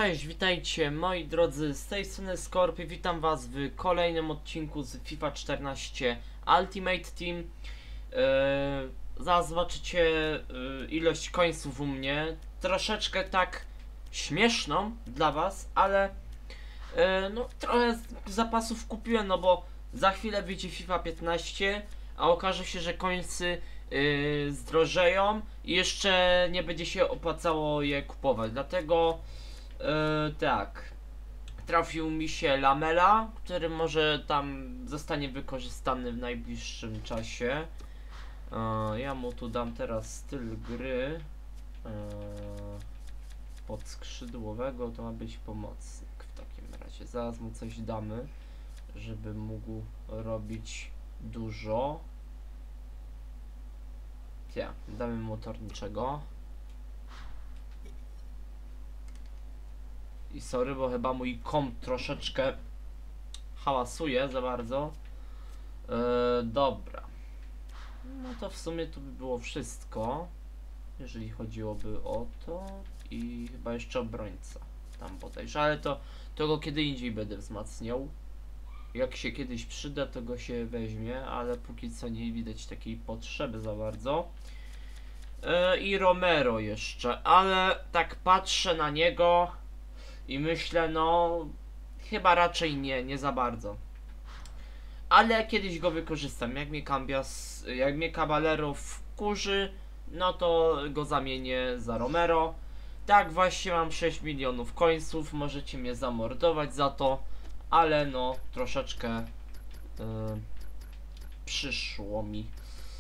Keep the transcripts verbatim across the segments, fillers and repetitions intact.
Cześć, witajcie moi drodzy, z tej strony Skorpi, witam was w kolejnym odcinku z FIFA czternaście Ultimate Team. Yy, zaraz zobaczycie yy, ilość końców u mnie, troszeczkę tak śmieszną dla was, ale yy, no trochę zapasów kupiłem, no bo za chwilę wyjdzie FIFA piętnaście, a okaże się, że końcy yy, zdrożeją i jeszcze nie będzie się opłacało je kupować, dlatego Yy, tak, trafił mi się Lamela, który może tam zostanie wykorzystany w najbliższym czasie. Yy, ja mu tu dam teraz styl gry. Yy, pod skrzydłowego to ma być pomocnik w takim razie. Zaraz mu coś damy, żeby mógł robić dużo. Ja, damy mu motorniczego. I sorry, bo chyba mój komp troszeczkę hałasuje za bardzo. Yy, dobra. No to w sumie to by było wszystko, jeżeli chodziłoby o to. I chyba jeszcze obrońca tam bodajże, ale to, to go kiedy indziej będę wzmacniał. Jak się kiedyś przyda, to go się weźmie, ale póki co nie widać takiej potrzeby za bardzo. Yy, I Romero jeszcze, ale tak patrzę na niego i myślę, no chyba raczej nie, nie za bardzo. Ale kiedyś go wykorzystam. Jak mnie Cambias, jak mnie Caballero wkurzy, no to go zamienię za Romero. Tak, właśnie mam sześć milionów końców, możecie mnie zamordować za to, ale no troszeczkę yy, przyszło mi.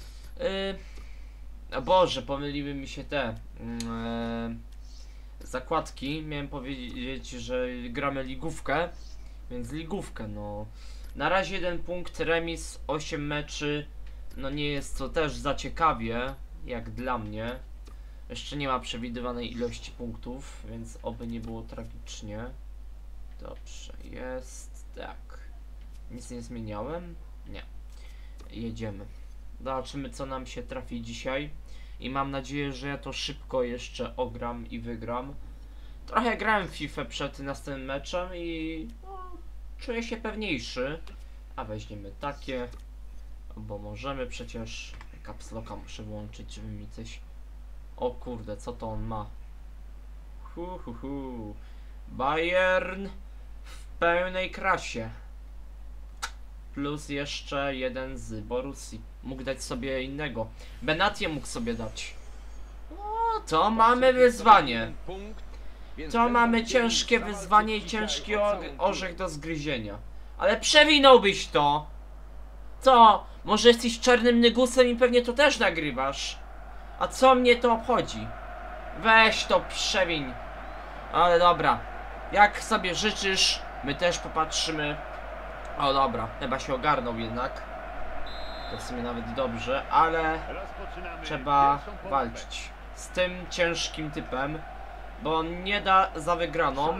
Yy, Boże, pomyliły mi się te yy, zakładki. Miałem powiedzieć, że gramy ligówkę, więc ligówkę, no. Na razie jeden punkt, remis, osiem meczy. No nie jest to też za ciekawie, jak dla mnie. Jeszcze nie ma przewidywanej ilości punktów, więc oby nie było tragicznie. Dobrze, jest tak. Nic nie zmieniałem? Nie. Jedziemy. Zobaczymy, co nam się trafi dzisiaj. I mam nadzieję, że ja to szybko jeszcze ogram i wygram. Trochę grałem w FIFA przed następnym meczem i no, czuję się pewniejszy. A weźmiemy takie, bo możemy przecież. Caps Locka muszę włączyć, żeby mi coś... O kurde, co to on ma? Hu hu hu. Bayern w pełnej krasie. Plus jeszcze jeden z Borussii. Mógł dać sobie innego. Benatia mógł sobie dać. O, to mamy wyzwanie. To mamy ciężkie wyzwanie i ciężki orzech do zgryzienia. Ale przewinąłbyś to. Co? Może jesteś czarnym nygusem i pewnie to też nagrywasz. A co mnie to obchodzi? Weź to przewiń. Ale dobra. Jak sobie życzysz, my też popatrzymy. O dobra, chyba się ogarnął jednak. To w sumie nawet dobrze, ale trzeba walczyć z tym ciężkim typem, bo on nie da za wygraną.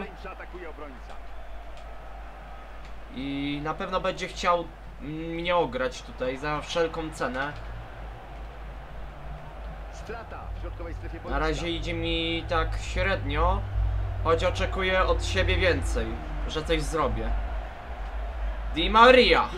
I na pewno będzie chciał mnie ograć tutaj za wszelką cenę. Na razie idzie mi tak średnio, choć oczekuję od siebie więcej, że coś zrobię. Di Maria.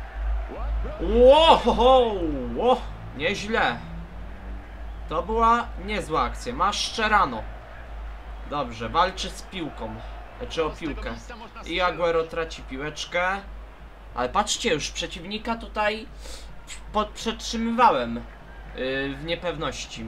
Łohoho, ło, nieźle. To była niezła akcja. Maszczerano. Dobrze, walczy z piłką. Znaczy o piłkę. I Aguero traci piłeczkę. Ale patrzcie, już przeciwnika tutaj przetrzymywałem yy, w niepewności.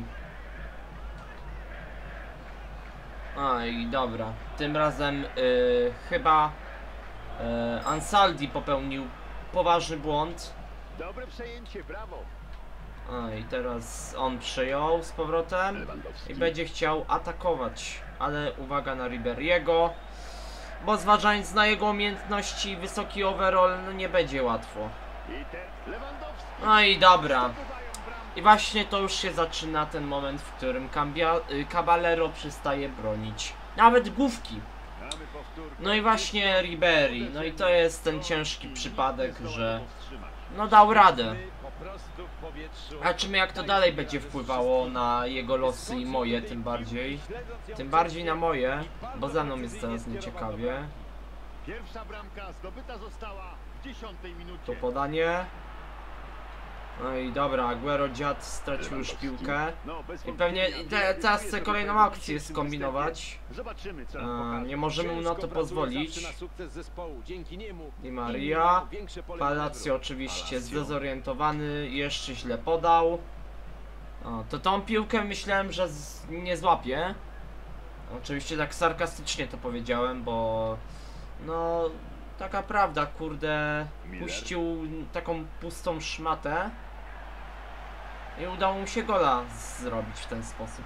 A i dobra. Tym razem yy, chyba yy, Ansaldi popełnił poważny błąd. Dobre przejęcie, brawo. A i teraz on przejął z powrotem i będzie chciał atakować, ale uwaga na Riberiego, bo zważając na jego umiejętności, wysoki overall, no nie będzie łatwo. No i dobra. I właśnie to już się zaczyna ten moment, w którym Cambia, y, Caballero przestaje bronić nawet główki. No i właśnie Ribery, no i to jest ten ciężki przypadek, że no dał radę. w powietrzu. A czym jak to dalej będzie wpływało na jego losy i moje, tym bardziej. Tym bardziej na moje, bo za mną jest teraz nieciekawie. Pierwsza bramka zdobyta została w dziesiątej minucie. To podanie. No i dobra, Aguero dziad stracił już piłkę. No, bez I pewnie wątpienia te, wiele teraz próbuje chcę sobie kolejną poradzić akcję w tym skombinować. występie. Zobaczymy, co nam E, pokaże. nie możemy mu na to pozwolić. Di Maria. Palacio oczywiście zdezorientowany, jeszcze źle podał. O, to tą piłkę myślałem, że z, nie złapie. Oczywiście tak sarkastycznie to powiedziałem, bo no taka prawda, kurde, puścił taką pustą szmatę i udało mu się gola zrobić w ten sposób.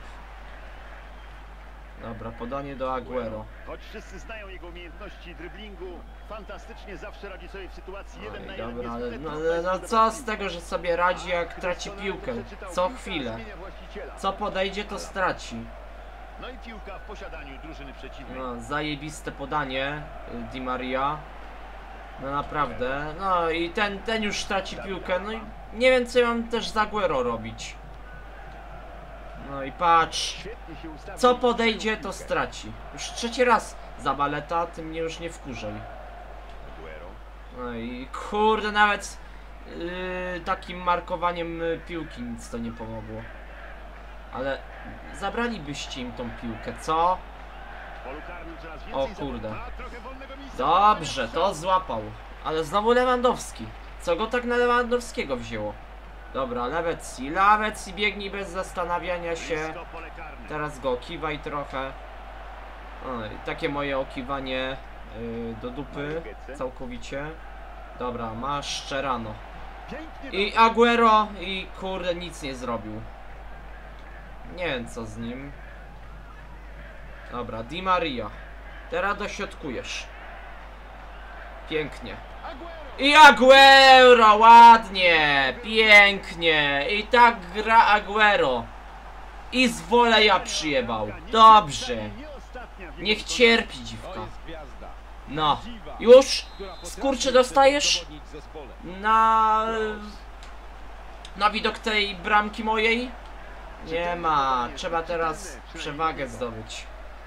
Dobra, podanie do Aguero. Choć wszyscy znają jego umiejętności driblingu, fantastycznie zawsze radzi sobie w sytuacji No jeden na i jeden. dobra, ale Niestety no, trudno no jest co z zdobyć tego, że sobie radzi, jak traci piłkę? Co chwilę. zmienia właściciela. Co podejdzie, to straci. No i piłka w posiadaniu drużyny przeciwnej. No, zajebiste podanie y, Di Maria. No naprawdę. No i ten, ten już traci piłkę. No i nie wiem, co ja mam też za Aguero robić. No i patrz. Świetnie się ustawił. Co podejdzie, to Piłkę. straci. Już trzeci raz za baleta, ty mnie już nie wkurzaj. Aguero. No i kurde, nawet yy, takim markowaniem y, piłki nic to nie pomogło. Ale zabralibyście im tą piłkę, co? W polu karnym coraz O więcej kurde. zawodów. Ma trochę wolnego miejsca. Dobrze, to złapał. Ale znowu Lewandowski. Co go tak na Lewandowskiego wzięło? Dobra, Lewecki. Lewecki biegnij bez zastanawiania się. Blisko pole karne. Teraz go kiwaj trochę. O, i takie moje okiwanie yy, do dupy. Całkowicie. Dobra, masz Szczerano. Pięknie I Aguero i kurde nic nie zrobił. Nie wiem co z nim. Dobra, Di Maria. Teraz dośrodkujesz. Pięknie. Aguero. I Aguero, ładnie, pięknie. I tak gra Aguero. I z woleja przyjebał. Dobrze. Nie ostatnia w jego Niech wykonaniu. cierpi dziwka. No. Już? Skurczy dostajesz? Na... Na widok tej bramki mojej? Nie ma. Trzeba teraz przewagę zdobyć.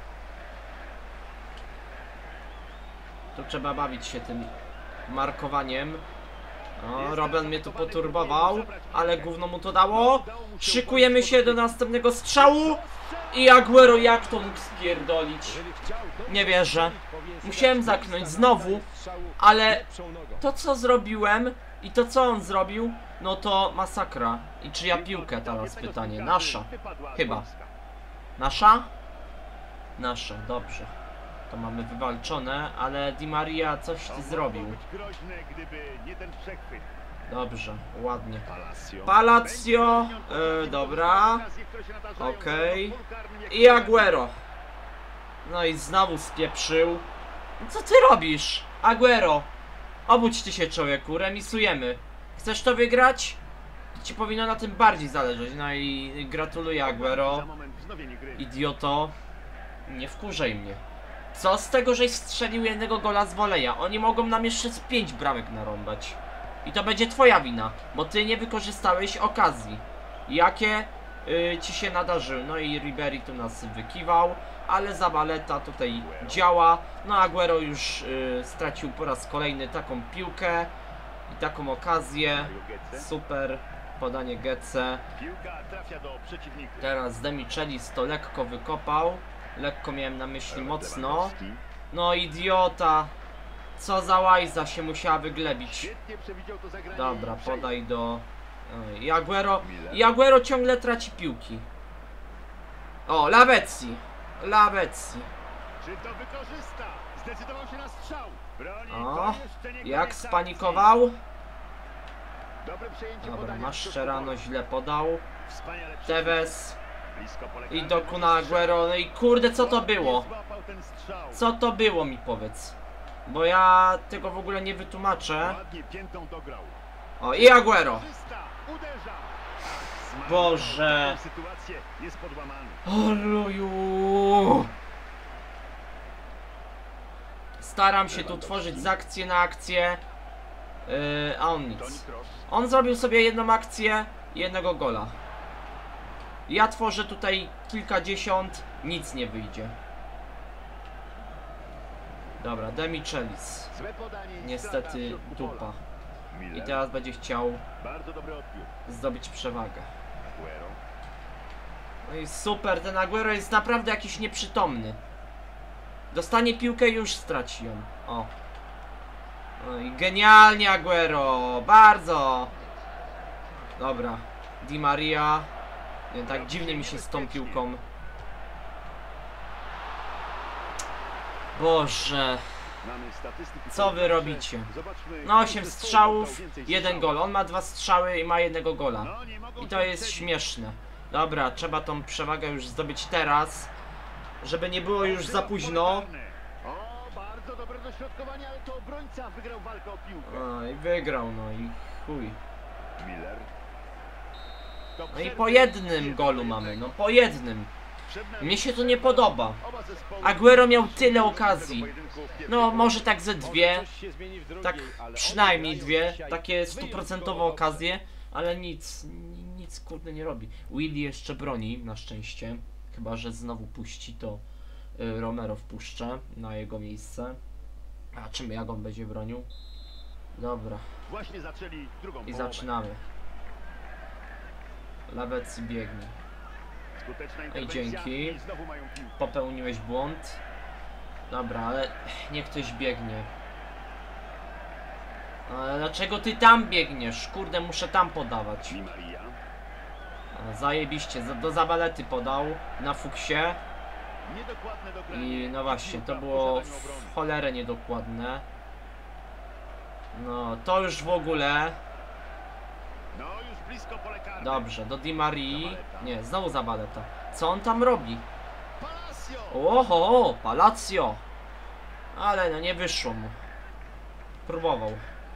Tu trzeba bawić się tym markowaniem. O, Robin mnie tu poturbował, ale gówno mu to dało. Szykujemy się do następnego strzału. I Aguero jak to mógł spierdolić? Nie wierzę. Musiałem zaknąć znowu, ale to co zrobiłem i to co on zrobił, no to masakra. I czyja piłka teraz pytanie? Nasza. Chyba. Nasza? Nasza, dobrze. To mamy wywalczone, ale Di Maria coś ty zrobił. Być groźne, gdyby nie ten przechwyt. Dobrze, ładnie. Palacio. Palacio, e, dobra. Okej. I Aguero. No i znowu spieprzył. Co ty robisz? Aguero. Obudź ty się, człowieku, remisujemy. Chcesz to wygrać? Ci powinno na tym bardziej zależeć. No i gratuluję Aguero. Za moment wznowienie gry. Idioto. Nie wkurzaj mnie. Co z tego, żeś strzelił jednego gola z woleja? Oni mogą nam jeszcze z pięć bramek narąbać. I to będzie twoja wina, bo ty nie wykorzystałeś okazji. Jakie y, ci się nadarzyły. No i Ribery tu nas wykiwał, ale Zabaleta tutaj działa. No Aguero już y, stracił po raz kolejny taką piłkę i taką okazję. Super podanie Getze. Piłka trafia do przeciwnika. Teraz Demichelis to lekko wykopał. Lekko miałem na myśli mocno. No idiota. Co za łajza się musiała wyglebić. Świetnie przewidział to zagranie. Dobra, i przejdzie. podaj do... I Aguero... I Aguero ciągle traci piłki. O, Lavezzi. Lavezzi. Czy to wykorzysta? Zdecydował się na strzał. Broni, O, to jeszcze nie jak koniec spanikował. akcji. Dobre przejęcie Dobra, podania. masz Szczerano źle podał. Wspaniale Tevez. blisko pole I karne. do Kuna Aguero. No i kurde, co to było? Złapał ten strzał. Co to było, mi powiedz. Bo ja tego w ogóle nie wytłumaczę. Ładnie piętą dograł. O, i Aguero. Korzysta, uderza. Smacznie. Boże. Taką sytuację jest podłamany. Oluju. Staram się tu tworzyć z akcji na akcję. Yy, a on Toni nic. Kroos. On zrobił sobie jedną akcję i jednego gola. Ja tworzę tutaj kilkadziesiąt, nic nie wyjdzie. Dobra, Demichelis. Złe podanie i strata w Niestety środku dupa. pola. I Miller. teraz będzie chciał Bardzo dobry odbiór. zdobyć przewagę. Aguero. No i super, ten Aguero jest naprawdę jakiś nieprzytomny. Dostanie piłkę i już straci ją. O. No i genialnie Aguero, bardzo. Dobra, Di Maria. Nie, tak dziwnie mi się z tą piłką. Boże. Mamy statystyki. Co wy robicie? Zobaczmy, No osiem który zespół strzałów, oddał więcej jeden strzałów. gol. On ma dwa strzały i ma jednego gola. No, nie mogą I się to jest wyprzedzić. śmieszne. Dobra, trzeba tą przewagę już zdobyć teraz, żeby nie było już za późno. O, bardzo dobre dośrodkowanie, ale to obrońca wygrał walkę o piłkę. No i wygrał, no i chuj. Miller. Do No i przerwy po jednym jeden golu do mamy, jednego. no po jednym. Przed nami Mnie się to nie podoba. oba zespoły Aguero miał doszły tyle do okazji. tego pojedynku w pierwszej No połowie. może tak ze dwie, Coś się zmieni w drugiej, tak ale oni przynajmniej grają dwie, dzisiaj takie stuprocentowe wyjątkowo okazje, ale nic, nic kurde nie robi. Willy jeszcze broni, na szczęście. Chyba że znowu puści, to y, Romero wpuszczę na jego miejsce. A czym jak on będzie bronił? Dobra, Właśnie zaczęli drugą i połowę. zaczynamy. Lawecy biegnie. Skuteczna Ej, interwencja dzięki. i znowu mają piłkę. Popełniłeś błąd. Dobra, ale niech ktoś biegnie. Ale dlaczego ty tam biegniesz? Kurde, muszę tam podawać. Di Maria. A, zajebiście, za- do Zabalety podał na fuksie. Niedokładne dogranie. I no właśnie, to Piłka w było posiadaniu obrony. w cholerę niedokładne. No, to już w ogóle. No już blisko pole karne. Dobrze, do Di Marii. Nie, znowu Zabaleta. Co on tam robi? Palacio. Oho, Palacio. Ale no nie wyszło mu. Próbował.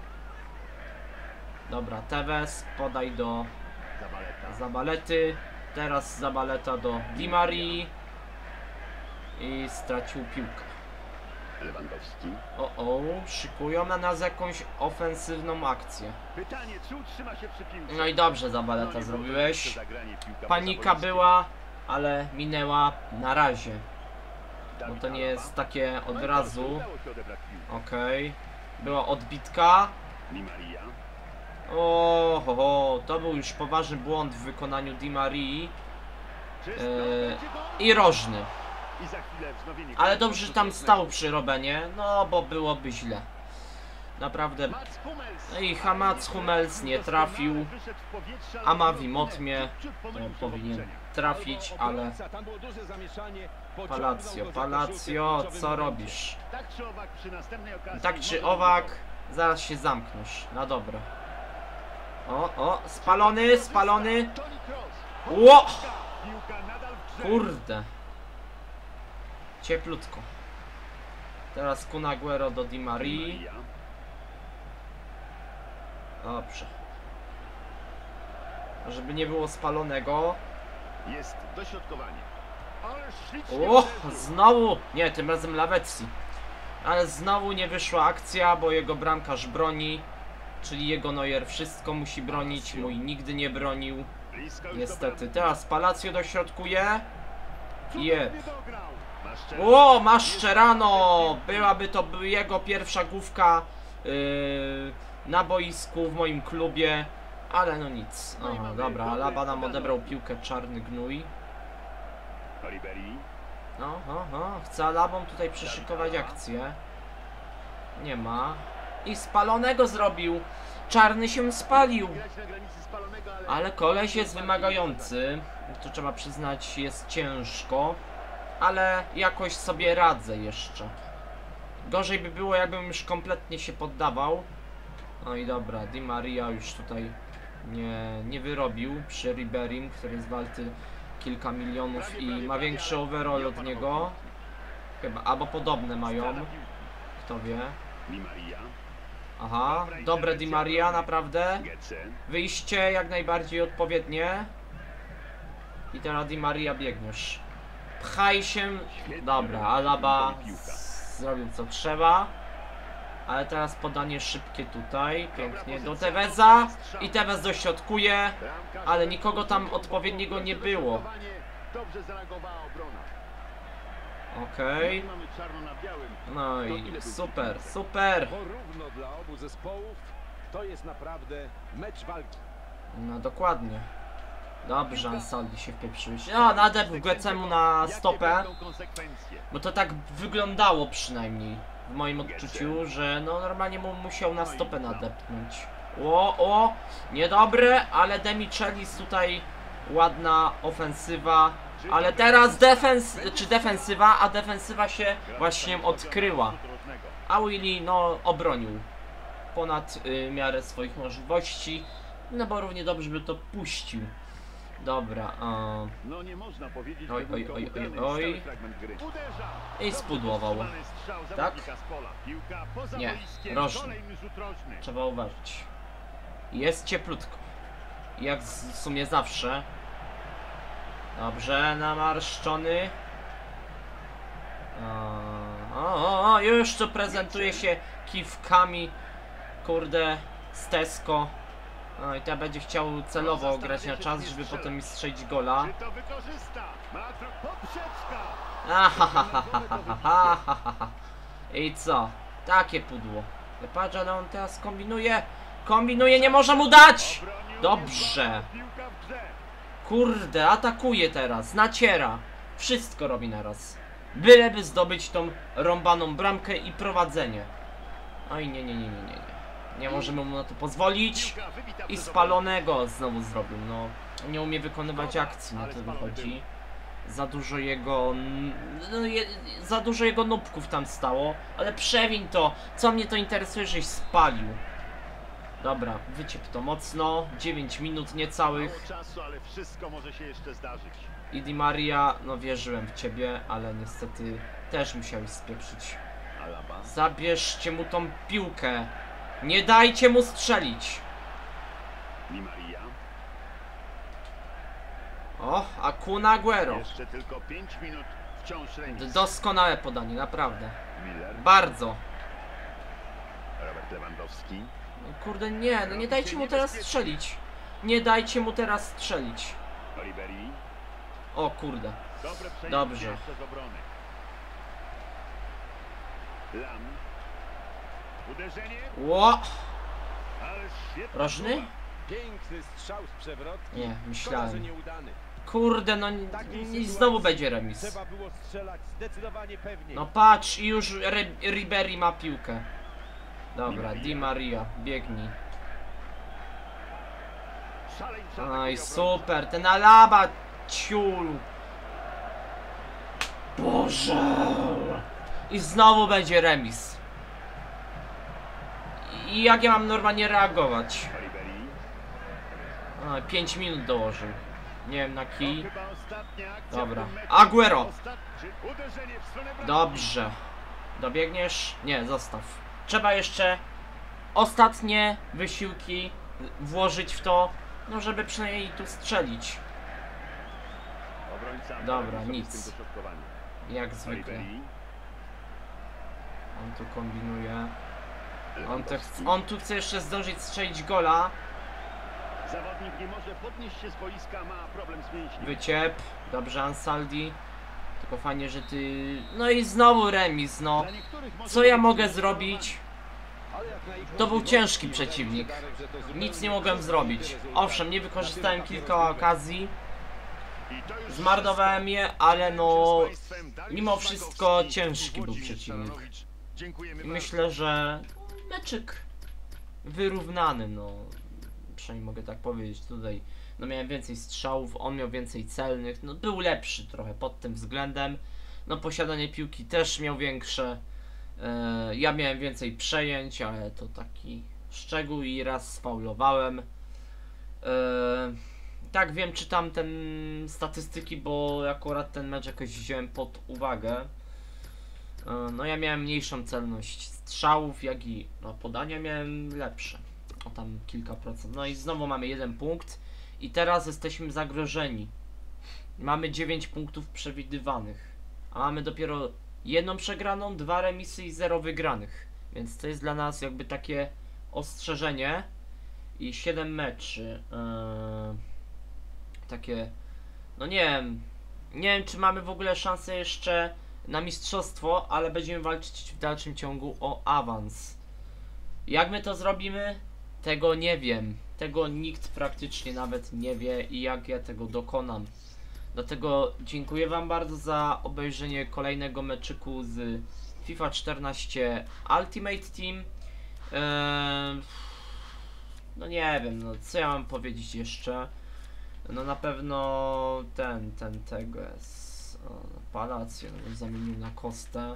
Dobra, Tevez, podaj do Zabaleta. Zabalety. Teraz Zabaleta do Di Marii. I stracił piłkę. Lewandowski. O, o, szykują na nas jakąś ofensywną akcję. Pytanie, czy utrzyma się przy piłce? No i dobrze, No, Zabaleta, nie było zrobiłeś. to zagranie, piłka Panika poza boiskiem. była, ale minęła na razie. Bo Dawid to nie Alaba. jest takie No od i razu. dobrze, udało się odebrać piłkę. Okej. Była odbitka. Di Maria. O, ho, ho, to był już poważny błąd w wykonaniu Di Marii. Czysto, Eee, będzie gol. I rożny. I za chwilę wznowienie Ale golu. dobrze, że tam stał przy Robenie, no bo byłoby źle. Naprawdę. Mats Hummels. No i Mats Hummels nie trafił. Wyszedł w powietrze, ale Amavi odrobinę Motmie ciut, ciut no, pomylił się w powinien obliczeniach. trafić, ale obrońca, tam było duże zamieszanie, pociągnął Palacio, go za Palacio, koszulkę w co kluczowym robisz? Tak czy owak przy następnej okazji. Tak czy może owak, być zaraz się zamkniesz, na dobre. O, o, spalony, spalony. gol. Toni Kroos. Ło! Piłka nadal w grze. Kurde. Cieplutko. Teraz Kun Aguero do Di Di Marii. Maria. Dobrze. Żeby nie było spalonego. Jest dośrodkowanie. Ale ślicznie O, uderzył. znowu. Nie, tym razem Lawecji. Ale znowu nie wyszła akcja, bo jego bramkarz broni. Czyli jego Neuer wszystko musi bronić. Mój nigdy nie bronił. Blisko już do Niestety. bramki. Teraz Palacio dośrodkuje. Cudownie Jeb. dograł. Maszczerano. O, Mascherano! Byłaby to by jego pierwsza główka yy, na boisku w moim klubie. Ale no nic. Aha, dobra, Alaba nam odebrał piłkę, czarny gnój. Ribery. No, no, no. Chce Alabą tutaj przyszykować akcję. Nie ma. I spalonego zrobił. Czarny się spalił. Grać na granicy spalonego, ale... Ale koleś jest wymagający. To trzeba przyznać, jest ciężko. Ale jakoś sobie radzę jeszcze. Gorzej by było, jakbym już kompletnie się poddawał. No i dobra, Di Maria już tutaj nie, nie wyrobił przy Riberim, który jest walty kilka milionów i ma większy overall od niego. Chyba, albo podobne mają. Kto wie. Di Maria. Aha, dobre Di Maria, naprawdę. Gece. Wyjście jak najbardziej odpowiednie. I teraz Di Maria biegniesz. Pchaj się. Dobra, Alaba zrobił co trzeba. Ale teraz podanie szybkie tutaj, pięknie do Teveza i Tevez dośrodkuje, ale nikogo tam odpowiedniego nie było. Dobrze zareagowała obrona. Okej, Mamy czarno na białym. no i super, super. Porówno dla obu zespołów. To jest naprawdę mecz walki. No dokładnie. Dobrze, Ansaldi się wpieprzyłeś. No, nadepł Goecemu na stopę, Jakie będą konsekwencje? bo to tak wyglądało przynajmniej w moim odczuciu, że no normalnie mu musiał na stopę nadepnąć. O, o, niedobre, ale Demichelis tutaj ładna ofensywa, ale teraz defens, czy defensywa, a defensywa się właśnie odkryła. A Willy no obronił ponad y, miarę swoich możliwości, no bo równie dobrze by to puścił. Dobra, o. No nie można powiedzieć, Oj, że oj, był to oj, oj, udany oj. stały fragment gry. Uderza. I Dobrze spudłował. dostrzelany strzał Tak? zawodnika z pola. Piłka poza Nie, boiskiem. rożny. Kolejny rzut rożny. Trzeba uważać. Jest cieplutko. Jak z- w sumie zawsze. Dobrze, namarszczony. O, o, o, już to prezentuje się kiwkami. Kurde, z Tesco. No i teraz będzie chciał celowo grać na czas, żeby potem mi strzelić gola. Czy to wykorzysta? Ma tro- poprzeczka. Ahahahahahaha. I co? Takie pudło. Patrz, ale on teraz kombinuje. Kombinuje, nie może mu dać! Obronił Dobrze. piłka w grze. Kurde, atakuje teraz, naciera. Wszystko robi naraz. Byleby zdobyć tą rąbaną bramkę i prowadzenie. Oj, nie, nie, nie, nie, nie, nie. Nie możemy mu na to pozwolić. Piłka wybita I przez spalonego znowu zrobił, no. Nie umie wykonywać akcji, na to wychodzi. Za dużo jego... No, je, za dużo jego nubków tam stało. Ale przewiń to. Co mnie to interesuje, żeś spalił. Dobra, wyciep to mocno. dziewięć minut niecałych. Mało czasu, ale wszystko może się jeszcze zdarzyć. I Di Maria, no wierzyłem w ciebie, ale niestety też musiałeś spieprzyć. Alaba. Zabierzcie mu tą piłkę. Nie dajcie mu strzelić. Di Maria. O, a Kun Aguero. Jeszcze tylko pięć minut. Wciąż D- remis. Doskonałe podanie, naprawdę. Miller. Bardzo. Robert Lewandowski. No kurde, nie, no nie dajcie mu teraz strzelić. Nie dajcie mu teraz strzelić. Oliveri. O kurde. Dobre przejście Dobrze. przez obronę. Lam. Uderzenie. Ło! Ale świetna Rożny? próba. Piękny strzał z przewrotki. Nie, Szkoda, że myślałem. nieudany. Kurde, no W takiej i sytuacji znowu będzie remis. Trzeba było strzelać zdecydowanie pewniej. No patrz, i już Ri- Ribery ma piłkę. Dobra, Di Maria, biegnij. Szaleńcza No i atakuje super, ten Alaba ciul. Boże. I znowu będzie remis. I jak ja mam normalnie reagować? obrońca. Oliveri. O, pięć minut dołożył. Nie wiem na To kij. chyba ostatnia akcja Dobra. w tym meczu. Aguero. Ostatnie uderzenie w stronę bramki. Dobrze. Dobiegniesz? Nie, zostaw. Trzeba jeszcze ostatnie wysiłki włożyć w to, no żeby przynajmniej tu strzelić. Obrońca Dobra, poradził sobie nic. z tym dośrodkowaniem. Jak zwykle. Oliveri. On tu kombinuje. On, te Lewandowski. chce, on tu chce jeszcze zdążyć strzelić gola. Zawodnik nie może podnieść się z boiska, ma problem z mięśniem. Wyciep. Dobrze, Ansaldi. Tylko fajnie, że ty... No i znowu remis, no. Dla niektórych może Co ja być mogę to zrobić? Ale jak na ich To był możliwości ciężki wydaje mi się, przeciwnik. Darek, że to zupełnie Nic nie mogłem przyzwoity zrobić. rezultat. Owszem, nie wykorzystałem Na tym kilka etapie okazji. I to już Zmarnowałem je, ale no... wszystko. Z Państwem Dariusz Mimo wszystko Szlakowski ciężki i był Włodzimierz przeciwnik. Staranowicz. Dziękujemy I bardzo. myślę, że meczyk wyrównany, no przynajmniej mogę tak powiedzieć. Tutaj no miałem więcej strzałów, on miał więcej celnych, no był lepszy trochę pod tym względem. No posiadanie piłki też miał większe. E, ja miałem więcej przejęć, ale to taki szczegół i raz sfaulowałem. E, tak wiem, czytam ten statystyki, bo akurat ten mecz jakoś wziąłem pod uwagę. E, No ja miałem mniejszą celność strzałów, jak i no, podania miałem lepsze. O tam kilka procent. No i znowu mamy jeden punkt. I teraz jesteśmy zagrożeni. Mamy dziewięć punktów przewidywanych. A mamy dopiero jedną przegraną, dwa remisy i zero wygranych. Więc to jest dla nas jakby takie ostrzeżenie. I siedem meczy. Yy, takie, no nie wiem, nie wiem czy mamy w ogóle szansę jeszcze na mistrzostwo, ale będziemy walczyć w dalszym ciągu o awans. Jak my to zrobimy? Tego nie wiem. Tego nikt praktycznie nawet nie wie i jak ja tego dokonam. Dlatego dziękuję wam bardzo za obejrzenie kolejnego meczyku z FIFA czternaście Ultimate Team. Eee, no nie wiem, no co ja mam powiedzieć jeszcze. No na pewno ten, ten tego jest o, Palacio, no, zamienił na Kostę.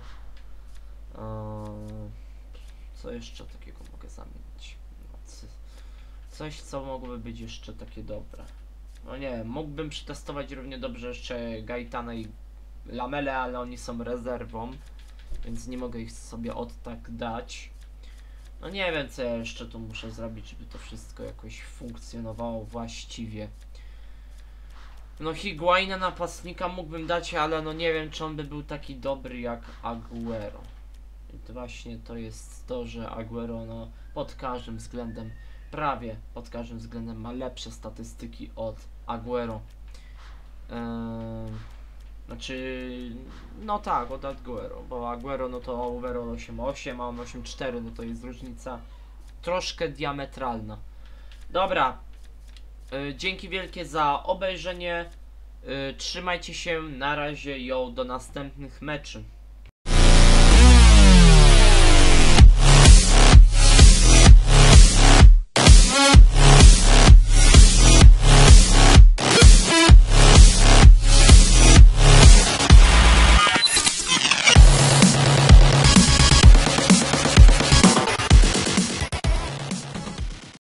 Eee, co jeszcze takiego mogę zamienić? No, co, coś co mogłoby być jeszcze takie dobre. No nie wiem, mógłbym przetestować równie dobrze jeszcze Gaitana i Lamele, ale oni są rezerwą, więc nie mogę ich sobie od tak dać. No nie wiem co ja jeszcze tu muszę zrobić, żeby to wszystko jakoś funkcjonowało właściwie. No Higuaina napastnika mógłbym dać, ale no nie wiem czy on by był taki dobry jak Agüero. I to właśnie to jest to, że Agüero no pod każdym względem, prawie pod każdym względem ma lepsze statystyki od Agüero. Eee, znaczy, no tak, od Agüero, bo Agüero no to overall osiem osiem, a on osiem cztery, no to jest różnica troszkę diametralna. Dobra, yy, dzięki wielkie za obejrzenie, yy, trzymajcie się, na razie, jo, do następnych meczy.